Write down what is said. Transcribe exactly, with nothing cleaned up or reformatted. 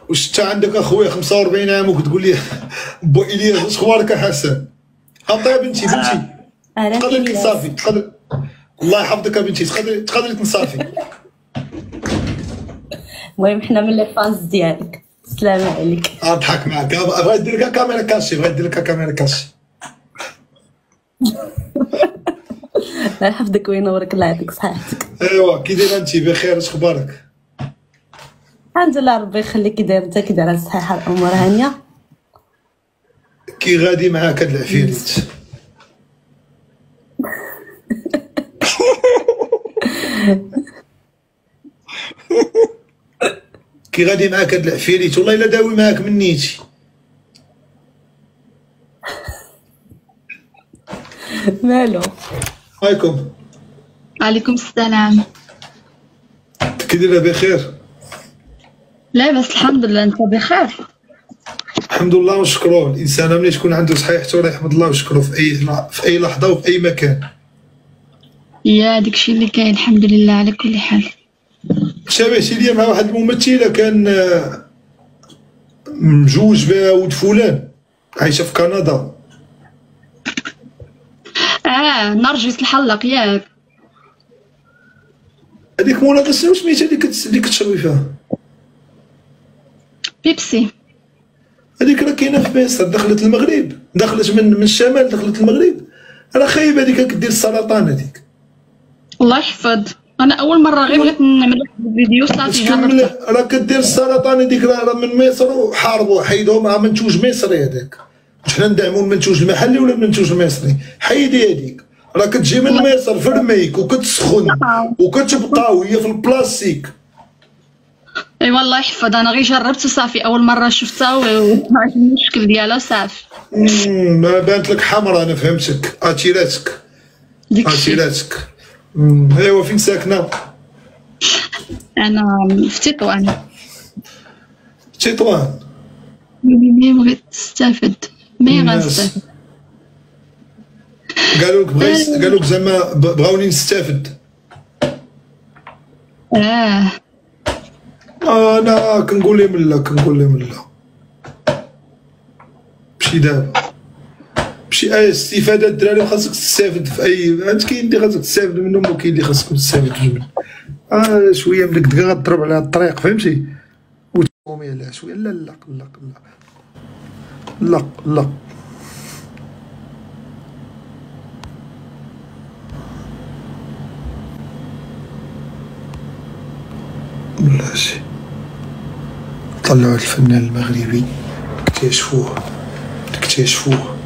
واش انت عندك اخويا خمسة وأربعين عام وكتقول لي بو الياس اش اخبارك احسن؟ هبطي يا بنتي بنتي تقدري تنصافي تقدر الله يحفظك يا بنتي تقدري تقدري تنصافي. المهم حنا من لي فانز ديالك. السلام عليك. اضحك معاك بغيت ندير لك كاميرا كاشي بغيت ندير لك كاميرا كاشي. الله يحفظك وينورك الله يعطيك صحتك. ايوا كي دايره انت بخير اش اخبارك؟ الحمد لله ربي يخليك. كي داير انت كي دايره الصحه الامور هانيه؟ كي غادي معاك هاد العفيريت؟ كي غادي معاك هاد العفيريت والله الا داوي معاك من نيتي. مالو؟ عليكم. وعليكم السلام. كي دايره بخير؟ لاباس الحمد لله. انت بخير؟ الحمد لله ونشكروه. الانسان ملي تكون عنده صحيحته راه يحمد الله ويشكره في اي في اي لحظه وفي اي مكان. يا داكشي اللي كاين الحمد لله على كل حال. شبهتي ليا مع واحد الممثله كان مجوج بها ولد فلان عايشه في كندا. اه نرجس الحلق ياك؟ هذيك مولا شنو سميتها اللي كت اللي كتشربي فيها؟ بيبسي. هذيك راه كاينه في مصر دخلت المغرب دخلت من من الشمال دخلت المغرب راه خايبه هذيك كدير السرطان هذيك. الله يحفظ. انا اول مره غير بغيت نعمل واحد الفيديو صافي جربت. راه كدير السرطان هذيك راه من مصر وحاربوا حيدوه مع منتوج مصري هذاك. حنا ندعموا المنتوج المحلي ولا المنتوج المصري؟ حيدي هذيك راه كتجي من مصر في رميك وكتسخن وكتبقى وهي في البلاستيك. ايوا الله يحفظ. انا غير جربت وصافي اول مره شفتها وعجبني الشكل ديالها صافي. ما بانت لك حمراء انا فهمتك اتيراتك اتيراتك. ايوا فين ساكنه؟ انا في تطوان. تطوان. ملي بغيت تستافد مي غنستافد. قالوا لك بغيت قالوا لك زعما بغاوني نستافد. اه انا كنقول لهم لا كنقول لهم لا. مشي دابا مشي اي استفاده الدراري خاصك تستافد في اي فهمت. كاين اللي خاصك تستافد منهم وكاين اللي خاصك تستافد منهم. اه شويه ملي كنت غتضرب على الطريق فهمتي وتقومي عليها شويه. لا لا لا لا لا لا بلاتي طلعوا الفنان المغربي اكتشفوه اكتشفوه